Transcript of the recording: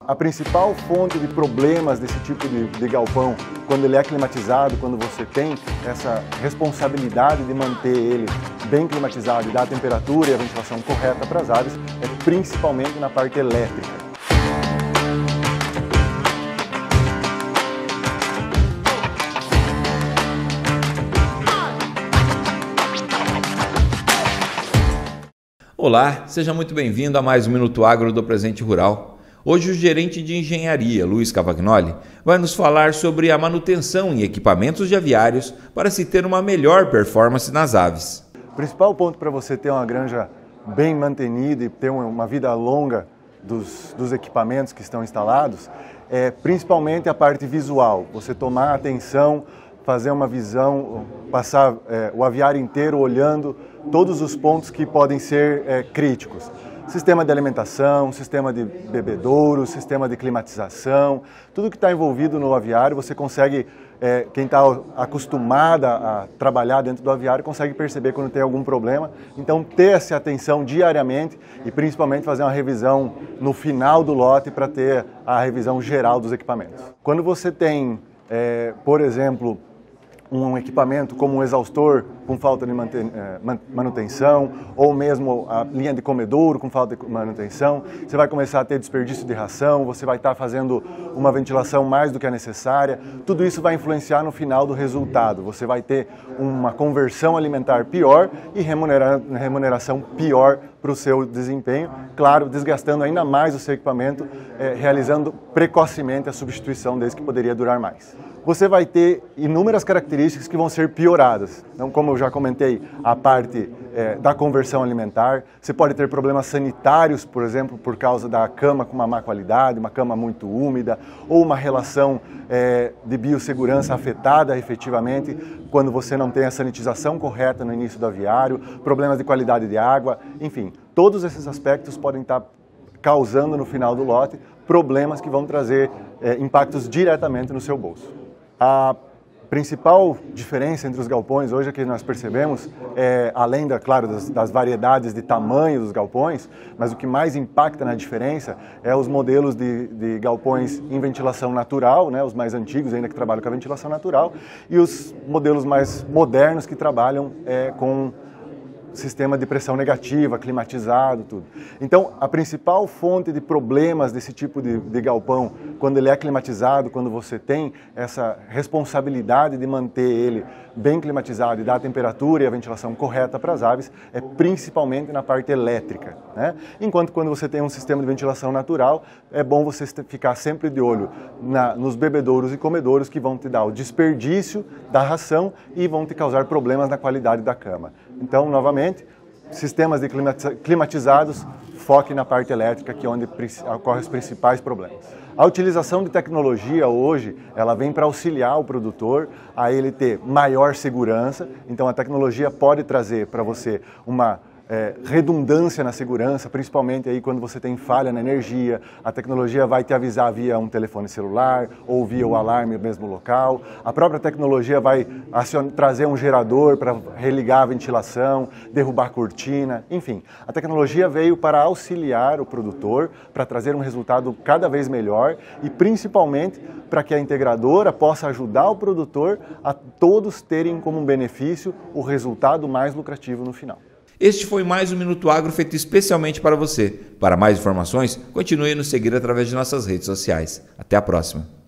A principal fonte de problemas desse tipo de galpão, quando ele é climatizado, quando você tem essa responsabilidade de manter ele bem climatizado e dar a temperatura e a ventilação correta para as aves, é principalmente na parte elétrica. Olá, seja muito bem-vindo a mais um Minuto Agro do Presente Rural. Hoje o gerente de engenharia, Luiz Cavagnoli, vai nos falar sobre a manutenção em equipamentos de aviários para se ter uma melhor performance nas aves. O principal ponto para você ter uma granja bem mantenida e ter uma vida longa dos equipamentos que estão instalados é principalmente a parte visual. Você tomar atenção, fazer uma visão, passar o aviário inteiro olhando todos os pontos que podem ser críticos. Sistema de alimentação, sistema de bebedouro, sistema de climatização, tudo que está envolvido no aviário, você consegue, quem está acostumada a trabalhar dentro do aviário, consegue perceber quando tem algum problema. Então, ter essa atenção diariamente e principalmente fazer uma revisão no final do lote para ter a revisão geral dos equipamentos. Quando você tem, por exemplo, um equipamento como um exaustor com falta de manutenção, ou mesmo a linha de comedouro com falta de manutenção, você vai começar a ter desperdício de ração, você vai estar fazendo uma ventilação mais do que a necessária. Tudo isso vai influenciar no final do resultado. Você vai ter uma conversão alimentar pior e remuneração pior para o seu desempenho, claro, desgastando ainda mais o seu equipamento, realizando precocemente a substituição desse que poderia durar mais. Você vai ter inúmeras características que vão ser pioradas. Então, como eu já comentei, a parte da conversão alimentar, você pode ter problemas sanitários, por exemplo, por causa da cama com uma má qualidade, uma cama muito úmida, ou uma relação de biossegurança afetada efetivamente, quando você não tem a sanitização correta no início do aviário, problemas de qualidade de água, enfim, todos esses aspectos podem estar causando no final do lote problemas que vão trazer impactos diretamente no seu bolso. A principal diferença entre os galpões hoje que nós percebemos além, claro, das variedades de tamanho dos galpões, mas o que mais impacta na diferença é os modelos de galpões em ventilação natural, né, os mais antigos ainda que trabalham com a ventilação natural, e os modelos mais modernos que trabalham com sistema de pressão negativa, climatizado, tudo. Então, a principal fonte de problemas desse tipo de galpão, quando ele é climatizado, quando você tem essa responsabilidade de manter ele bem climatizado e dar a temperatura e a ventilação correta para as aves, é principalmente na parte elétrica, né? Enquanto quando você tem um sistema de ventilação natural, é bom você ficar sempre de olho nos bebedouros e comedouros que vão te dar o desperdício da ração e vão te causar problemas na qualidade da cama. Então, novamente, sistemas de climatizados, foque na parte elétrica, que é onde ocorrem os principais problemas. A utilização de tecnologia hoje, ela vem para auxiliar o produtor a ele ter maior segurança. Então, a tecnologia pode trazer para você uma redundância na segurança, principalmente aí quando você tem falha na energia. A tecnologia vai te avisar via um telefone celular ou via o alarme no mesmo local. A própria tecnologia vai trazer um gerador para religar a ventilação, derrubar a cortina, enfim. A tecnologia veio para auxiliar o produtor, para trazer um resultado cada vez melhor e principalmente para que a integradora possa ajudar o produtor a todos terem como um benefício o resultado mais lucrativo no final. Este foi mais um Minuto Agro feito especialmente para você. Para mais informações, continue a nos seguir através de nossas redes sociais. Até a próxima!